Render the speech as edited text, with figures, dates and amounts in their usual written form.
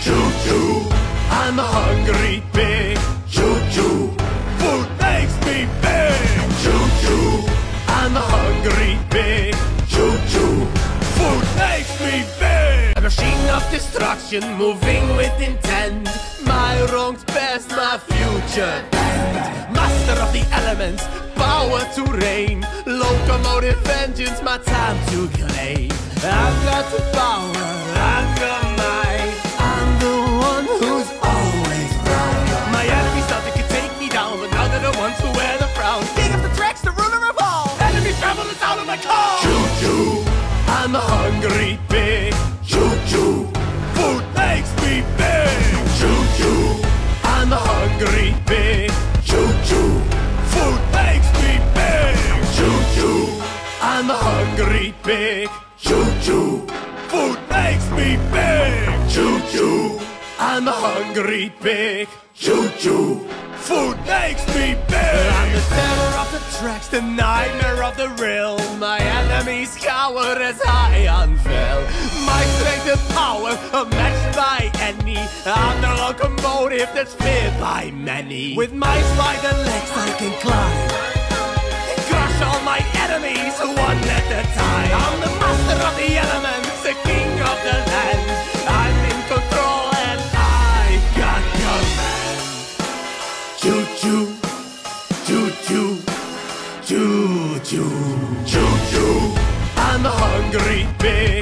Choo choo, I'm a hungry pig. Choo choo, food makes me big. Choo choo, I'm a hungry pig. Choo choo, food makes me big. A machine of destruction, moving with intent. My wrongs past, my future bent. Master of the elements, power to reign. Locomotive vengeance, my time to claim. I've got the power, I've got might. I'm the one who's always right. My enemies thought they could take me down, but now they're the ones who wear the frown. King of the tracks, the ruler of all. Enemies travel the town of my call. Choo choo, I'm a hungry pig. Choo choo, food makes me big. Choo choo, I'm a hungry pig. Choo choo, food makes me big. Choo choo, I'm a hungry pig. Choo choo, food makes me big. Choo choo, I'm a hungry pig. Choo choo, food makes me big. I'm the terror of the tracks, the nightmare of the real. My enemies cower as I unveil. My strength and power unmatched by any. I'm the locomotive that's feared by many. With my spider legs I can climb and crush all my enemies one at a time. I'm the master of the elements, the king of the land. I'm in control and I've got command. Choo choo, choo choo, choo choo, choo choo. I'm a hungry pig.